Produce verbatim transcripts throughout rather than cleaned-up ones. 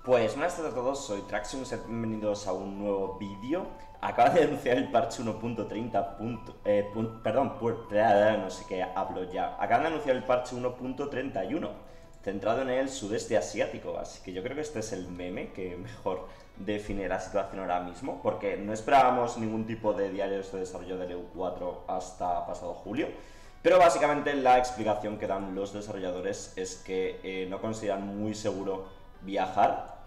Pues buenas tardes a todos, soy Traxium, bienvenidos a un nuevo vídeo. Acaba de anunciar el parche uno punto treinta. Eh, perdón, no sé qué hablo ya. Acaban de anunciar el parche uno punto treinta y uno, centrado en el sudeste asiático, así que yo creo que este es el meme que mejor define la situación ahora mismo, porque no esperábamos ningún tipo de diarios de desarrollo del E U cuatro hasta pasado julio. Pero básicamente la explicación que dan los desarrolladores es que eh, no consideran muy seguro viajar,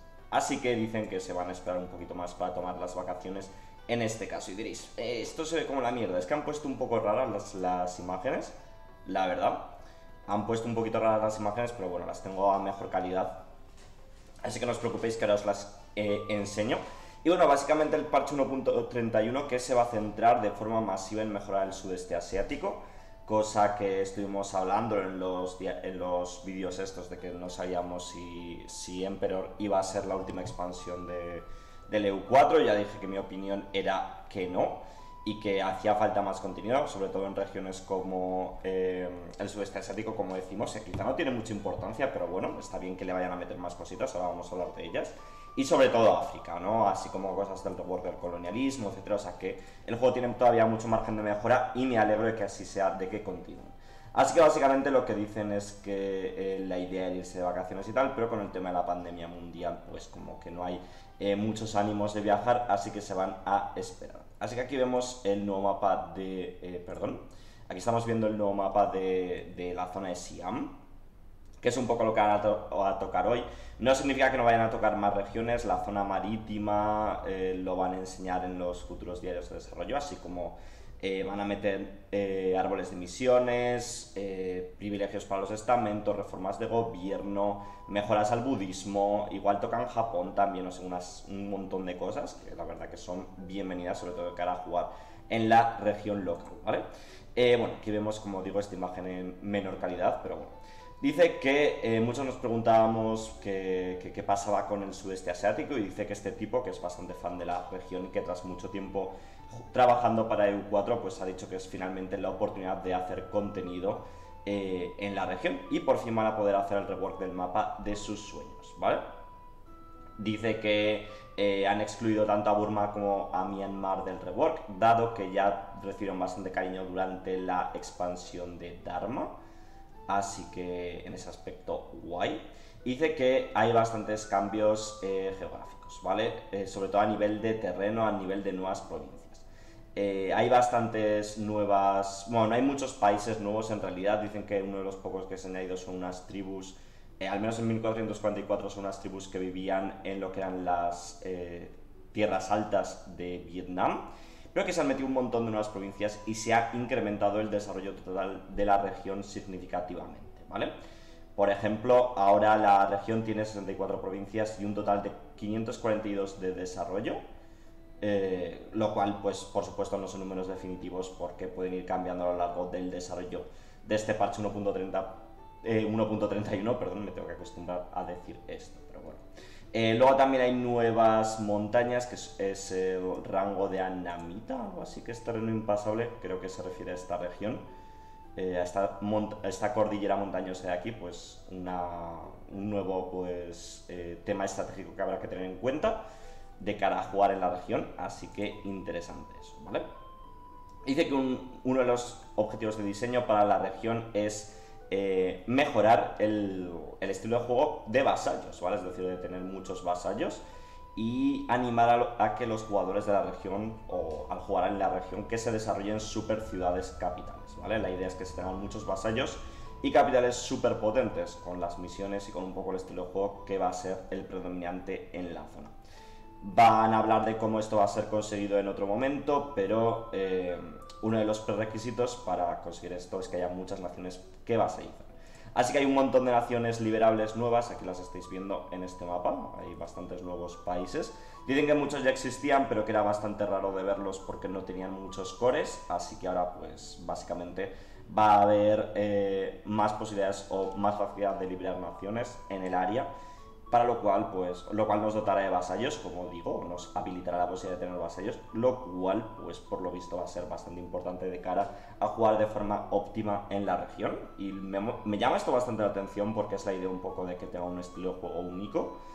así que dicen que se van a esperar un poquito más para tomar las vacaciones en este caso. Y diréis, eh, esto se ve como la mierda, es que han puesto un poco raras las, las imágenes, la verdad. Han puesto un poquito raras las imágenes, pero bueno, las tengo a mejor calidad, así que no os preocupéis que ahora os las eh, enseño. Y bueno, básicamente el parche uno punto treinta y uno que se va a centrar de forma masiva en mejorar el sudeste asiático, cosa que estuvimos hablando en los, en los vídeos estos de que no sabíamos si, si Emperor iba a ser la última expansión de, del E U cuatro. Ya dije que mi opinión era que no y que hacía falta más contenido, sobre todo en regiones como eh, el sudeste asiático, como decimos, que quizá no tiene mucha importancia, pero bueno, está bien que le vayan a meter más cositas, ahora vamos a hablar de ellas. Y sobre todo África, ¿no? Así como cosas del rework del colonialismo, etcétera. O sea que el juego tiene todavía mucho margen de mejora y me alegro de que así sea, de que continúen. Así que básicamente lo que dicen es que eh, la idea es irse de vacaciones y tal, pero con el tema de la pandemia mundial, pues como que no hay eh, muchos ánimos de viajar, así que se van a esperar. Así que aquí vemos el nuevo mapa de... Eh, perdón. Aquí estamos viendo el nuevo mapa de, de la zona de Siam, que es un poco lo que van a, to a tocar hoy. No significa que no vayan a tocar más regiones, la zona marítima eh, lo van a enseñar en los futuros diarios de desarrollo, así como eh, van a meter eh, árboles de misiones, eh, privilegios para los estamentos, reformas de gobierno, mejoras al budismo, igual tocan Japón también, o sea, unas, un montón de cosas que la verdad que son bienvenidas, sobre todo de cara a jugar en la región local, ¿vale? Eh, bueno, aquí vemos, como digo, esta imagen en menor calidad, pero bueno. Dice que eh, muchos nos preguntábamos qué, qué, qué pasaba con el sudeste asiático, y dice que este tipo, que es bastante fan de la región y que tras mucho tiempo trabajando para E U cuatro, pues ha dicho que es finalmente la oportunidad de hacer contenido eh, en la región y por fin van a poder hacer el rework del mapa de sus sueños, ¿vale? Dice que eh, han excluido tanto a Burma como a Myanmar del rework, dado que ya recibieron bastante cariño durante la expansión de Dharma. Así que en ese aspecto guay. Dice que hay bastantes cambios eh, geográficos, ¿vale? Eh, sobre todo a nivel de terreno, a nivel de nuevas provincias. Eh, hay bastantes nuevas... Bueno, no hay muchos países nuevos en realidad. Dicen que uno de los pocos que se han añadido son unas tribus, eh, al menos en mil cuatrocientos cuarenta y cuatro son unas tribus que vivían en lo que eran las eh, tierras altas de Vietnam. Pero que se han metido un montón de nuevas provincias y se ha incrementado el desarrollo total de la región significativamente, ¿vale? Por ejemplo, ahora la región tiene sesenta y cuatro provincias y un total de quinientos cuarenta y dos de desarrollo, eh, lo cual, pues, por supuesto, no son números definitivos porque pueden ir cambiando a lo largo del desarrollo de este parche uno punto treinta, eh, uno punto treinta y uno, perdón, me tengo que acostumbrar a decir esto, pero bueno. Eh, luego también hay nuevas montañas, que es, es el rango de Anamita, algo así, que es terreno impasable, creo que se refiere a esta región, eh, a, esta a esta cordillera montañosa de aquí, pues una, un nuevo pues, eh, tema estratégico que habrá que tener en cuenta de cara a jugar en la región, así que interesante eso, ¿vale? Dice que un, uno de los objetivos de diseño para la región es Eh, mejorar el, el estilo de juego de vasallos, ¿vale? Es decir, de tener muchos vasallos y animar a, a que los jugadores de la región, o al jugar en la región, que se desarrollen super ciudades capitales, ¿vale? La idea es que se tengan muchos vasallos y capitales súper potentes, con las misiones y con un poco el estilo de juego que va a ser el predominante en la zona. Van a hablar de cómo esto va a ser conseguido en otro momento, pero eh, uno de los prerequisitos para conseguir esto es que haya muchas naciones que vasallicen. Así que hay un montón de naciones liberables nuevas, aquí las estáis viendo en este mapa, hay bastantes nuevos países. Dicen que muchos ya existían, pero que era bastante raro de verlos porque no tenían muchos cores, así que ahora pues básicamente va a haber eh, más posibilidades o más facilidad de liberar naciones en el área, para lo cual, pues, lo cual nos dotará de vasallos, como digo, nos habilitará la posibilidad de tener vasallos, lo cual, pues, por lo visto va a ser bastante importante de cara a jugar de forma óptima en la región. Y me, me llama esto bastante la atención porque es la idea un poco de que tenga un estilo de juego único.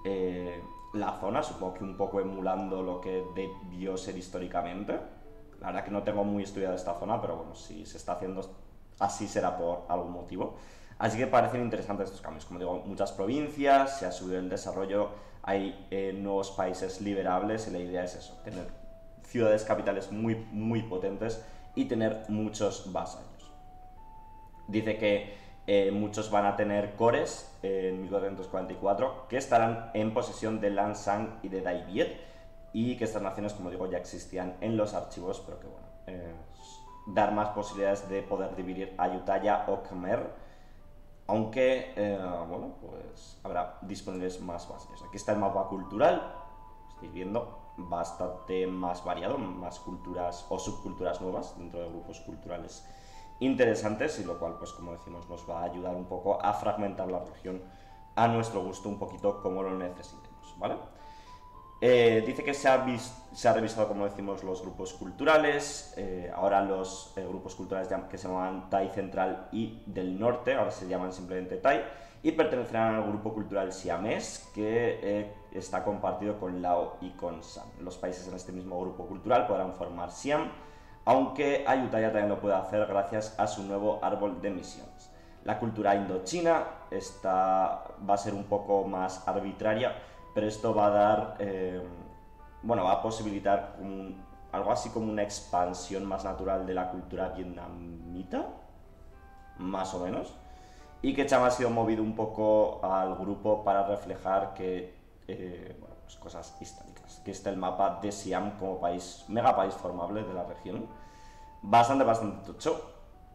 eh, la zona, supongo que un poco emulando lo que debió ser históricamente. La verdad que no tengo muy estudiada esta zona, pero bueno, si se está haciendo así será por algún motivo. Así que parecen interesantes estos cambios. Como digo, muchas provincias, se ha subido el desarrollo, hay eh, nuevos países liberables y la idea es eso, tener ciudades capitales muy, muy potentes y tener muchos vasallos. Dice que eh, muchos van a tener cores eh, en mil cuatrocientos cuarenta y cuatro que estarán en posesión de Lansang y de Dai Viet, y que estas naciones, como digo, ya existían en los archivos, pero que bueno, eh, dar más posibilidades de poder dividir Ayutthaya o Khmer, aunque, eh, bueno, pues habrá disponibles más bases. Aquí está el mapa cultural, estáis viendo, bastante más variado, más culturas o subculturas nuevas dentro de grupos culturales interesantes, y lo cual, pues como decimos, nos va a ayudar un poco a fragmentar la región a nuestro gusto, un poquito como lo necesitemos, ¿vale? Eh, dice que se ha, se ha revisado, como decimos, los grupos culturales. Eh, ahora los eh, grupos culturales que se llamaban Tai Central y del Norte, ahora se llaman simplemente Tai, y pertenecerán al grupo cultural siamés, que eh, está compartido con Lao y con San. Los países en este mismo grupo cultural podrán formar Siam, aunque Ayutthaya también lo puede hacer gracias a su nuevo árbol de misiones. La cultura indochina está, va a ser un poco más arbitraria, pero esto va a dar, eh, bueno, va a posibilitar un, algo así como una expansión más natural de la cultura vietnamita, más o menos, y que Cham ha sido movido un poco al grupo para reflejar que, eh, bueno, pues cosas históricas. Aquí está el mapa de Siam como país, mega país formable de la región, bastante, bastante tocho.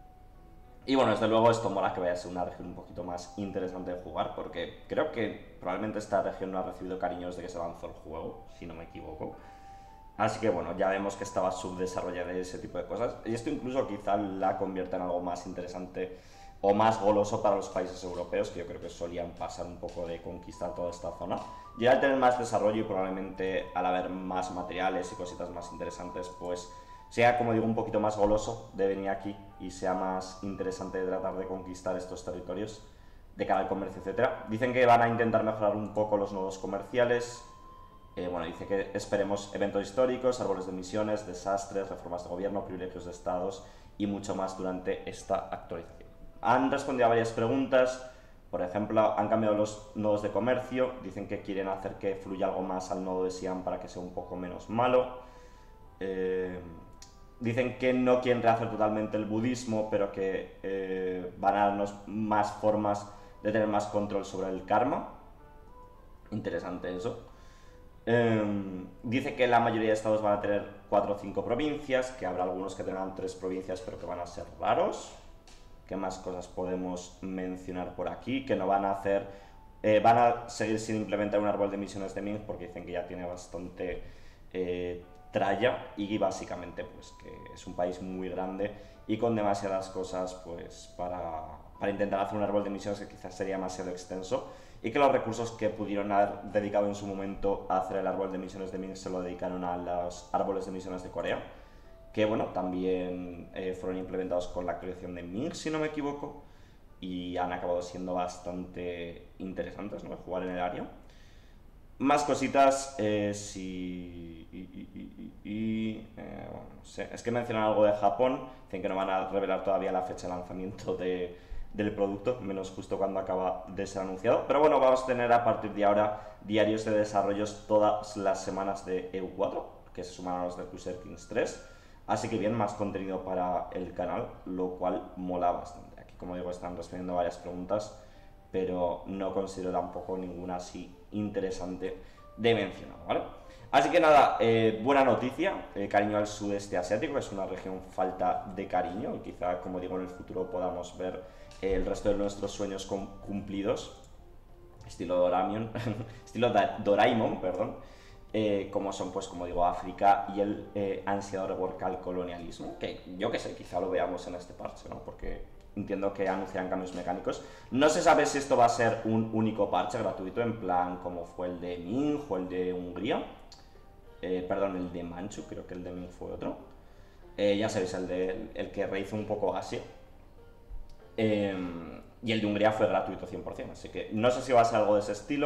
Y bueno, desde luego esto mola que vaya a ser una región un poquito más interesante de jugar, porque creo que probablemente esta región no ha recibido cariño desde que se lanzó el juego, si no me equivoco. Así que bueno, ya vemos que estaba subdesarrollada ese tipo de cosas, y esto incluso quizá la convierta en algo más interesante o más goloso para los países europeos, que yo creo que solían pasar un poco de conquistar toda esta zona. Y al tener más desarrollo y probablemente al haber más materiales y cositas más interesantes, pues sea, como digo, un poquito más goloso de venir aquí y sea más interesante de tratar de conquistar estos territorios de cara al comercio, etcétera. Dicen que van a intentar mejorar un poco los nodos comerciales. Eh, bueno, dice que esperemos eventos históricos, árboles de misiones, desastres, reformas de gobierno, privilegios de estados y mucho más durante esta actualización. Han respondido a varias preguntas. Por ejemplo, han cambiado los nodos de comercio. Dicen que quieren hacer que fluya algo más al nodo de Siam para que sea un poco menos malo. Eh... Dicen que no quieren rehacer totalmente el budismo, pero que eh, van a darnos más formas de tener más control sobre el karma. Interesante eso. Eh, dice que la mayoría de estados van a tener cuatro o cinco provincias, que habrá algunos que tengan tres provincias, pero que van a ser raros. ¿Qué más cosas podemos mencionar por aquí? Que no van a hacer... Eh, van a seguir sin implementar un árbol de misiones de Ming, porque dicen que ya tiene bastante... Eh, tralla, y básicamente pues que es un país muy grande y con demasiadas cosas pues para, para intentar hacer un árbol de misiones que quizás sería demasiado extenso, y que los recursos que pudieron haber dedicado en su momento a hacer el árbol de misiones de Ming se lo dedicaron a los árboles de misiones de Corea, que bueno, también eh, fueron implementados con la actualización de Ming, si no me equivoco, y han acabado siendo bastante interesantes, ¿no?, de jugar en el área. Más cositas, eh, si... Y, y, y, y, eh, bueno, no sé. Es que mencionan algo de Japón, dicen que no van a revelar todavía la fecha de lanzamiento de, del producto, menos justo cuando acaba de ser anunciado. Pero bueno, vamos a tener a partir de ahora diarios de desarrollos todas las semanas de E U cuatro, que se suman a los de Crusader Kings tres. Así que bien, más contenido para el canal, lo cual mola bastante. Aquí, como digo, están respondiendo varias preguntas, pero no considero tampoco ninguna así interesante de mencionar, ¿vale? Así que nada, eh, buena noticia, eh, cariño al sudeste asiático, que es una región falta de cariño, y quizá, como digo, en el futuro podamos ver eh, el resto de nuestros sueños cumplidos, estilo Doraemon, estilo Doraemon, perdón, eh, como son, pues, como digo, África y el eh, ansiado revolca al colonialismo, que yo que sé, quizá lo veamos en este parche, ¿no? Porque entiendo que anuncian cambios mecánicos. No se sabe si esto va a ser un único parche gratuito, en plan como fue el de Ming o el de Hungría. Eh, perdón, el de Manchu, creo que el de Ming fue otro. Eh, ya sabéis, el, de, el, el que rehizo un poco Asia. Eh, y el de Hungría fue gratuito cien por cien, así que no sé si va a ser algo de ese estilo.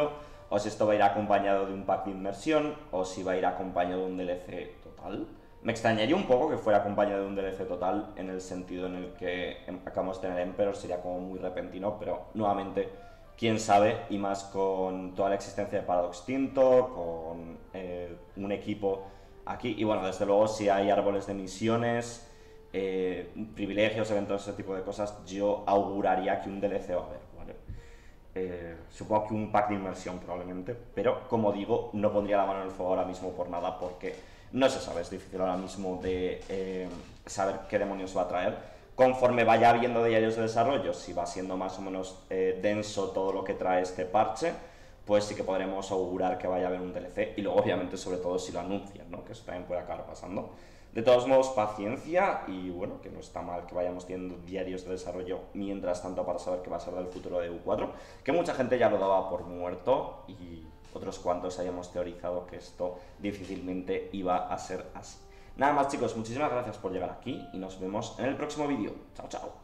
o si esto va a ir acompañado de un pack de inmersión, o si va a ir acompañado de un D L C total. Me extrañaría un poco que fuera acompañado de un D L C total, en el sentido en el que acabamos de tener Emperor, sería como muy repentino, pero nuevamente, quién sabe, y más con toda la existencia de Paradox Tinto, con eh, un equipo aquí, y bueno, desde luego si hay árboles de misiones, eh, privilegios, eventos, ese tipo de cosas, yo auguraría que un D L C va a haber, ¿vale? Eh, supongo que un pack de inmersión probablemente, pero como digo, no pondría la mano en el fuego ahora mismo por nada, porque no se sabe, es difícil ahora mismo de eh, saber qué demonios va a traer. Conforme vaya habiendo diarios de desarrollo, si va siendo más o menos eh, denso todo lo que trae este parche, pues sí que podremos augurar que vaya a haber un D L C, y luego obviamente sobre todo si lo anuncian, ¿no? Que eso también puede acabar pasando. De todos modos, paciencia, y bueno, que no está mal que vayamos teniendo diarios de desarrollo mientras tanto para saber qué va a ser del futuro de U cuatro, que mucha gente ya lo daba por muerto y otros cuantos hayamos teorizado que esto difícilmente iba a ser así. Nada más, chicos, muchísimas gracias por llegar aquí y nos vemos en el próximo vídeo. Chao, chao.